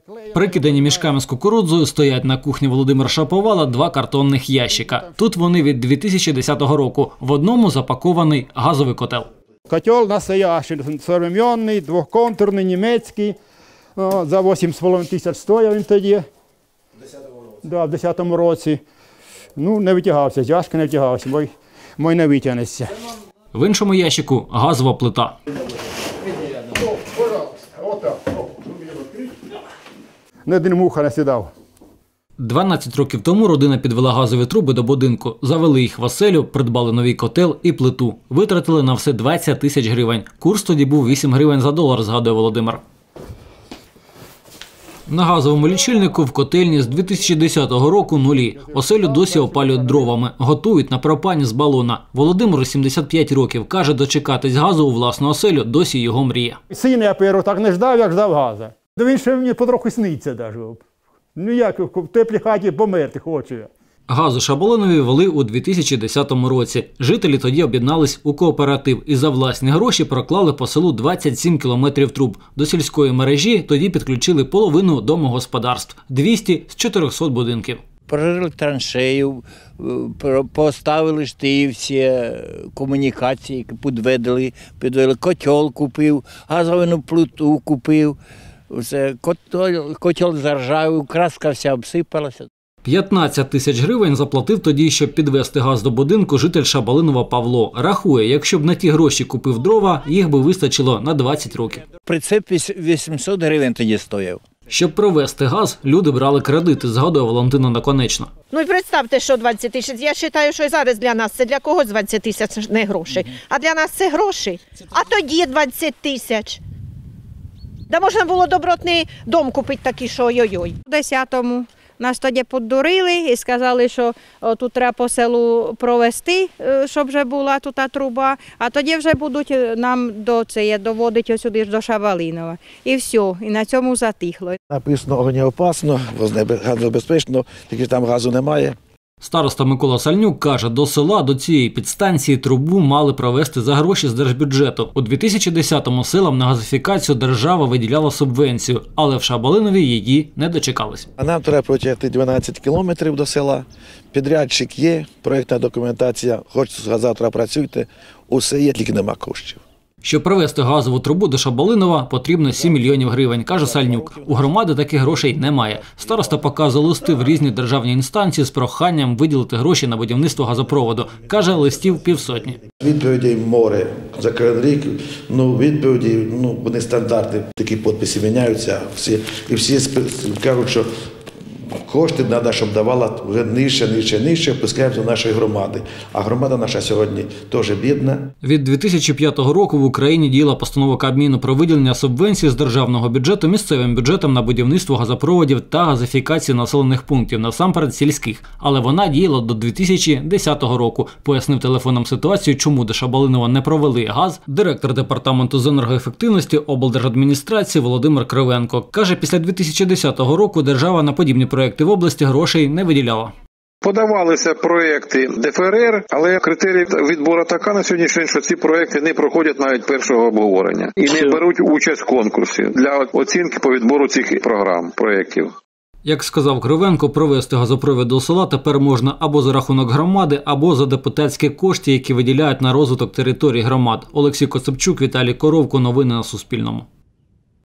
Прикидані мішками з кукурудзою стоять на кухні Володимира Шаповала два картонних ящика. Тут вони від 2010 року. В одному запакований газовий котел. Котел настоящий, современний, двохконтурний, німецький. За 8,5 тисяч стояв він тоді. В 10-му році. Ну, не витягався, тяжко не витягався, бо й не витягнеться. В іншому ящику газова плита. Не один муха не сідав. 12 років тому родина підвела газові труби до будинку. Завели їх в оселю, придбали новий котел і плиту. Витратили на все 20 тисяч гривень. Курс тоді був 8 гривень за долар, згадує Володимир. На газовому лічильнику в котельні з 2010 року нулі. Оселю досі опалюють дровами. Готують на пропані з балона. Володимиру 75 років. Каже, дочекатись газу у власну оселю досі його мрія. Син я першого так не ждав, як ждав газу. Він ще мені потроху сниться навіть. Ну як, в теплій хаті померти хочу я. Газ у Шаболинові ввели у 2010 році. Жителі тоді об'єднались у кооператив і за власні гроші проклали по селу 27 кілометрів труб. До сільської мережі тоді підключили половину домогосподарств – 200 з 400 будинків. Прорили траншею, поставили ж ті всі комунікації, підвели, котел купив, газову плиту купив. Котел заржавів, краска вся обсипалася. 15 тисяч гривень заплатив тоді, щоб підвести газ до будинку житель Шаболинова Павло. Рахує, якщо б на ті гроші купив дрова, їх би вистачило на 20 років. Прицеп 800 гривень тоді стояв. Щоб провести газ, люди брали кредити, згадує Валентина Наконечна. Ну і представте, що 20 тисяч. Я вважаю, що і зараз для нас це для когось 20 тисяч не гроші, а для нас це гроші. А тоді 20 тисяч. Да можна було добротний дом купити такий, що ой-ой-ой. У 10-му нас тоді піддурили і сказали, що тут треба по селу провести, щоб вже була тут труба, а тоді вже будуть нам доводити сюди до Шаболинова. І все, і на цьому затихло. Написано «Огнеопасно», газобезпечно, тільки там газу немає. Староста Микола Сальнюк каже, до села, до цієї підстанції трубу мали провести за гроші з держбюджету. У 2010-му селам на газифікацію держава виділяла субвенцію, але в Шаболинові її не дочекались. А нам треба протягти 12 кілометрів до села, підрядчик є, проєктна документація, хочете завтра працюйте, усе є, тільки нема коштів. Щоб провести газову трубу до Шаболинова, потрібно 7 мільйонів гривень, каже Сальнюк. У громади таких грошей немає. Староста показує листи в різні державні інстанції з проханням виділити гроші на будівництво газопроводу. Каже, листів 500. Відповідей море за кожен рік, відповіді, вони стандартні, такі підписи міняються, і всі кажуть, що кошти треба, щоб давала вже нижче, опускаємо до нашої громади. А громада наша сьогодні теж бідна. Від 2005 року в Україні діяла постанова Кабміну про виділення субвенцій з державного бюджету місцевим бюджетам на будівництво газопроводів та газифікацію населених пунктів, насамперед сільських. Але вона діяла до 2010 року, пояснив телефоном ситуацію, чому до Шаболинова не провели газ директор департаменту з енергоефективності облдержадміністрації Володимир Кривенко. Каже, після 2010 року держава на подібні проєкти в області грошей не виділяла. Подавалися проєкти ДФРР, але критерій відбору така на сьогоднішній день, що ці проєкти не проходять навіть першого обговорення і не беруть участь в конкурсі для оцінки по відбору цих програм, проєктів. Як сказав Кривенко, провести газопровід до села тепер можна або за рахунок громади, або за депутатські кошти, які виділяють на розвиток територій громад. Олексій Коцепчук, Віталій Коровко. Новини на Суспільному.